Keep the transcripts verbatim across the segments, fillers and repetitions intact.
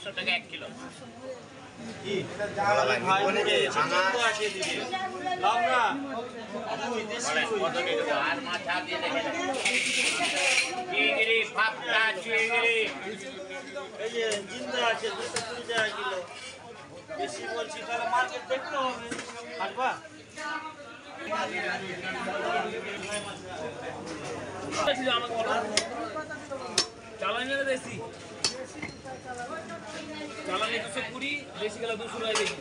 পাঁচশো টাকা এক কিলো। আর মাথা দিয়ে দেখে চিংড়ি পাবদা চিংড়ি এই যে জিন্দা আছে দুশো কুড়ি টাকা কিলো। বেশি বলছি তাহলে মার্কেট দেখতে হবে। হাটবা চালানি দেশি চালানি দুশো কুড়ি দেশি গেলা দুশো টাকা কেজি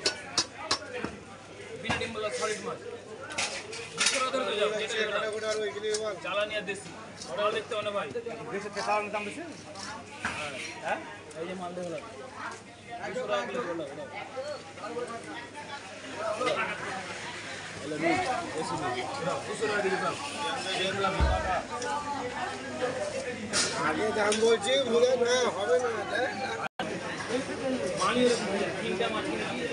বিনা ডিম বলা সলিড মাছ দুশো টাকা ধরে যাও চালানি আর দেশি ওটাও দেখতে হবে না ভাই দেশের চালানির দাম বেশি হ্যাঁ এই যে মাল দেখো দুশো টাকা কিলো বলো আগে দাম বলছি ভুলে না হবে না তিনটা মাছ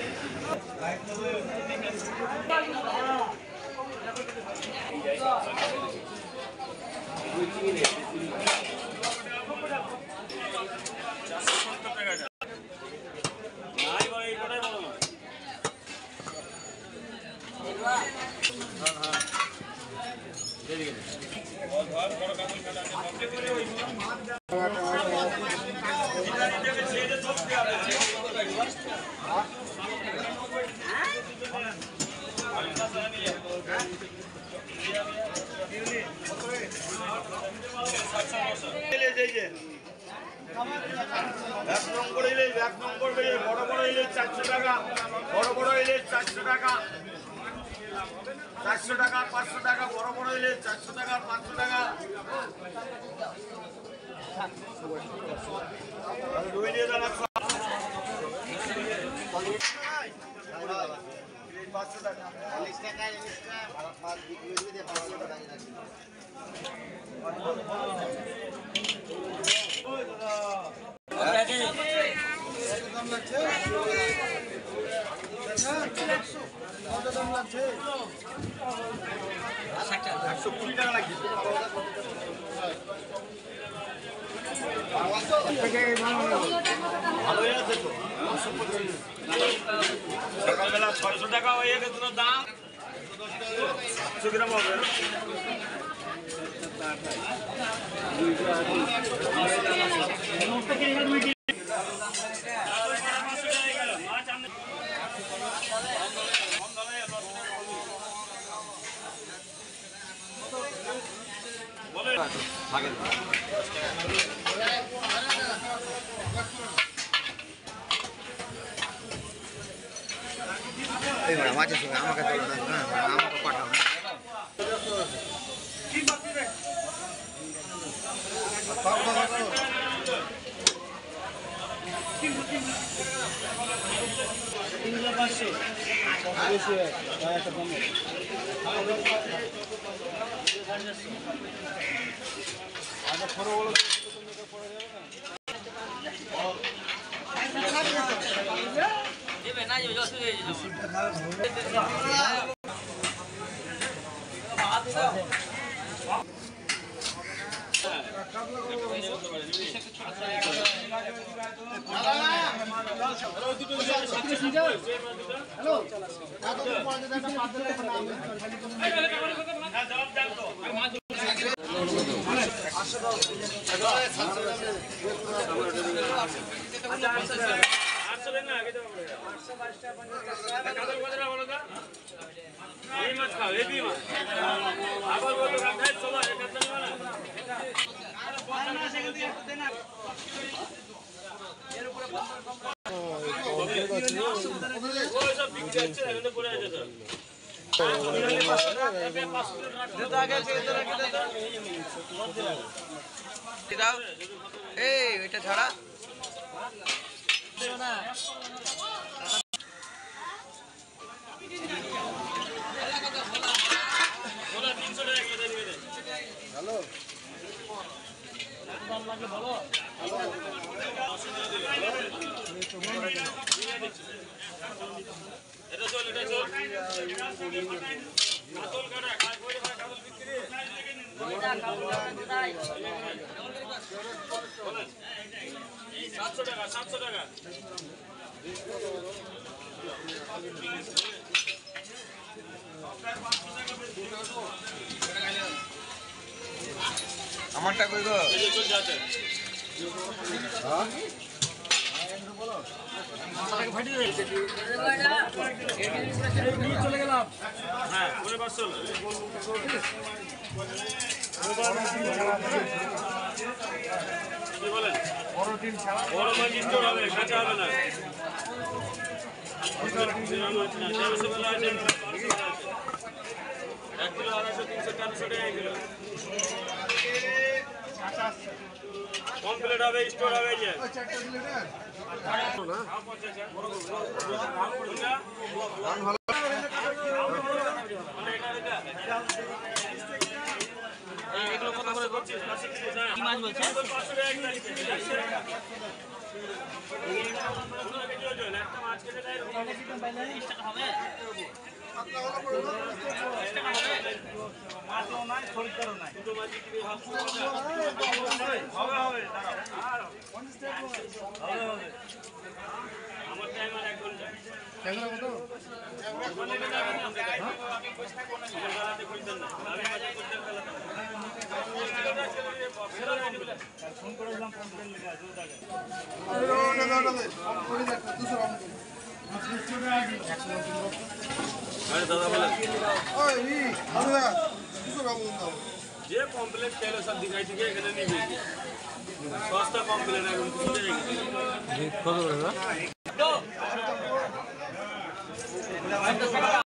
এক নম্বর ইলিশ এক নম্বর বড় বড় ইলিশ চারশো টাকা বড় বড় ইলিশ চারশো টাকা চারশো টাকা পাঁচশো টাকা বড় বড় ইলিশ চারশো টাকা পাঁচশো টাকা রুই দিয়ে দেন পাঁচশো টাকা চল্লিশ টাকা ইলিশটা পাঁচ বিক্রি করে দিয়ে পাঁচশো টাকা দাম লাগছে কত দাম লাগছে একশো কুড়ি টাকা লাগছে ভালো হয়ে আছে তো সকালবেলা ছয়শো টাকা হয়ে গেছে তো দাম একশো গ্রাম হবে মাছের সঙ্গে আমাকে আমাকে পাঠাও তিনশো পাঁচশো বেশি একটা পনেরো আচ্ছা ছোট বড় পড়া যাবে না দেবে না যাবে অসুবিধা এই এটা ছাড়া হ্যালো ভালো এটা চল এটা চল কাতল কাটা কাজ করে ভাই কাতল বিক্রি এটা কাতল কোথায় সাতশো টাকা সাতশো টাকা আমারটা কই গো এই যে চলছে আছে চলে গেলাম হ্যাঁ ওরে বাস চলো কি বলেন বড় টিম ছাড়া বড় মাছ ইনডোর হবে কাঁচা হবে না এক কিলো আড়াইশো তিনশো চারশো টাকা কিলো কমপ্লিট হবে স্টোর হবে যে এগুলো কত করে করছিস কি মাছ বলছিস পাঁচশো টাকা কিলো একটা মাছ কেটে দেয় বিশ টাকা হবে মাছও নাই খরিদ্দারও নাই দুটো মাছ বিক্রি হবে হবে হবে আমার টাইম আর এক ঘন্টা ক্যামেরা কত ফোন করেছিলাম ফোন করে লেগে আছে দাদা বলে যে কমপ্লেন খেলো সব দিঘাই থেকে এখানে নিবি সস্তা কমপ্লেন এখন কত করে